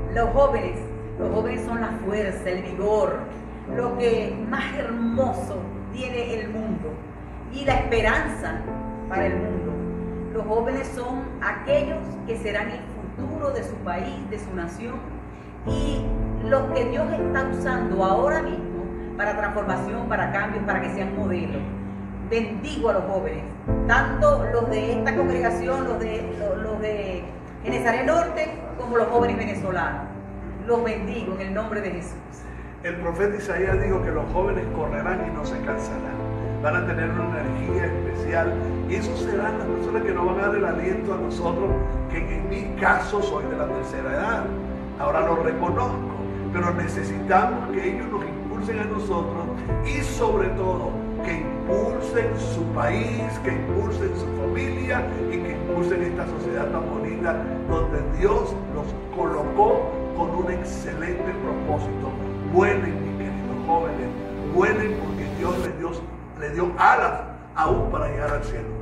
Los jóvenes son la fuerza, el vigor, lo que más hermoso tiene el mundo y la esperanza para el mundo. Los jóvenes son aquellos que serán el futuro de su país, de su nación, y los que Dios está usando ahora mismo para transformación, para cambios, para que sean modelos. Bendigo a los jóvenes, tanto los de esta congregación, los de Genesaret Norte, como los jóvenes venezolanos. Los bendigo en el nombre de Jesús. El profeta Isaías dijo que los jóvenes correrán y no se cansarán. Van a tener una energía especial y esos serán las personas que nos van a dar el aliento a nosotros, que en mi caso soy de la tercera edad. Ahora lo reconozco, pero necesitamos que ellos nos impulsen a nosotros y sobre todo que impulsen su país, que impulsen su familia y que impulsen esta sociedad tan bonita donde Dios los colocó con un excelente propósito. Vuelen, mis queridos jóvenes, vuelen porque Dios les dio alas aún para llegar al cielo.